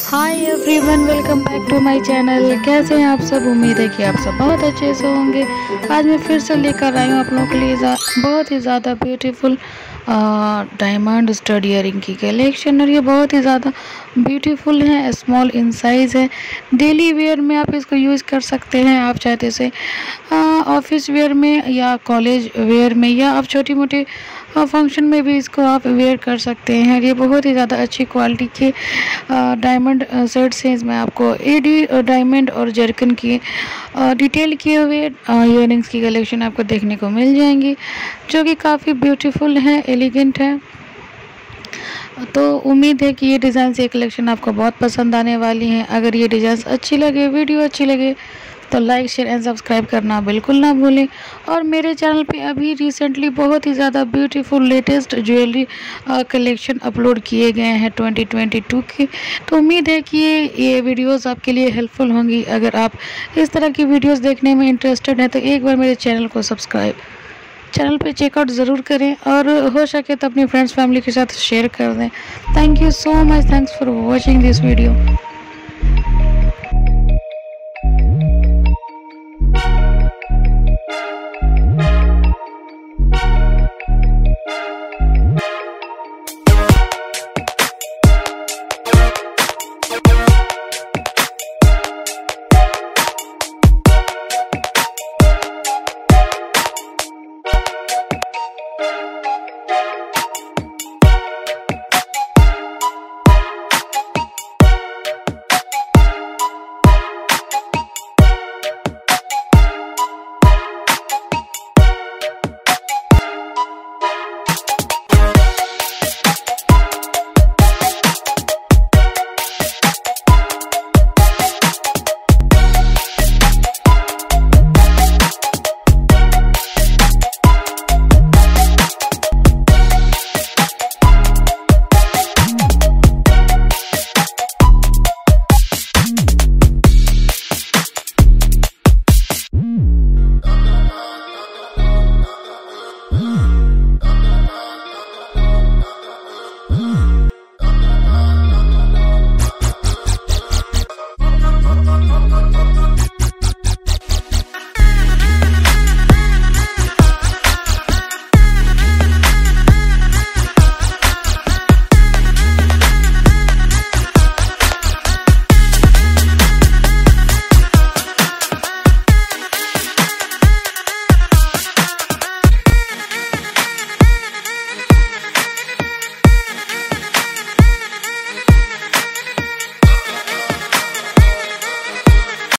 Hi everyone, welcome back to my channel. कैसे हैं आप सब? उम्मीद है कि आप सब बहुत अच्छे से होंगे। आज मैं फिर से लेकर आई हूँ आप लोगों के लिए बहुत ही ज़्यादा ब्यूटीफुल डायमंड स्टड इयरिंग की कलेक्शन, और ये बहुत ही ज़्यादा ब्यूटीफुल है। स्मॉल इन साइज़ है, डेली वेयर में आप इसको यूज़ कर सकते हैं। आप चाहते इसे ऑफिस वेयर में या कॉलेज वेयर में या आप छोटी मोटी फंक्शन में भी इसको आप वेयर कर सकते हैं। ये बहुत ही ज़्यादा अच्छी क्वालिटी के डायमंड सेट्स हैं। इसमें आपको एडी डायमंड और जर्कन की डिटेल किए हुए इयररिंग्स की कलेक्शन आपको देखने को मिल जाएंगी, जो कि काफ़ी ब्यूटीफुल है, एलिगेंट है। तो उम्मीद है कि ये डिज़ाइन से कलेक्शन आपको बहुत पसंद आने वाली हैं। अगर ये डिज़ाइन अच्छी लगे, वीडियो अच्छी लगे, तो लाइक शेयर एंड सब्सक्राइब करना बिल्कुल ना भूलें। और मेरे चैनल पे अभी रिसेंटली बहुत ही ज़्यादा beautiful latest jewellery collection upload किए गए हैं 2022 के। तो उम्मीद है कि ये वीडियोस आपके लिए हेल्पफुल होंगी। अगर आप इस तरह की वीडियोस देखने में इंटरेस्टेड हैं तो एक बार मेरे चैनल पे चेकआउट ज़रूर करें, और हो सके तो अपनी फ्रेंड्स फैमिली के साथ शेयर कर दें। Thank you so much, thanks for watching this video.